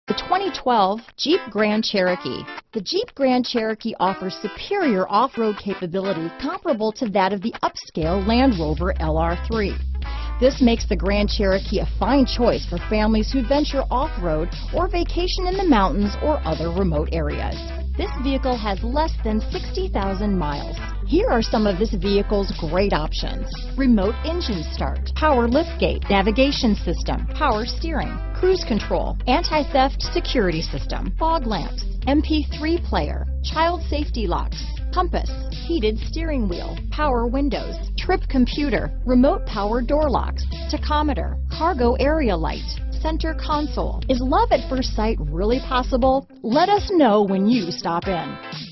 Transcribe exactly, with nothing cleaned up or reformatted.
The twenty twelve Jeep Grand Cherokee. The Jeep Grand Cherokee offers superior off-road capabilities comparable to that of the upscale Land Rover L R three. This makes the Grand Cherokee a fine choice for families who venture off-road or vacation in the mountains or other remote areas. This vehicle has less than sixty thousand miles. Here are some of this vehicle's great options: remote engine start, power liftgate, navigation system, power steering, cruise control, anti-theft security system, fog lamps, M P three player, child safety locks, compass, heated steering wheel, power windows, trip computer, remote power door locks, tachometer, cargo area light, center console. Is love at first sight really possible? Let us know when you stop in.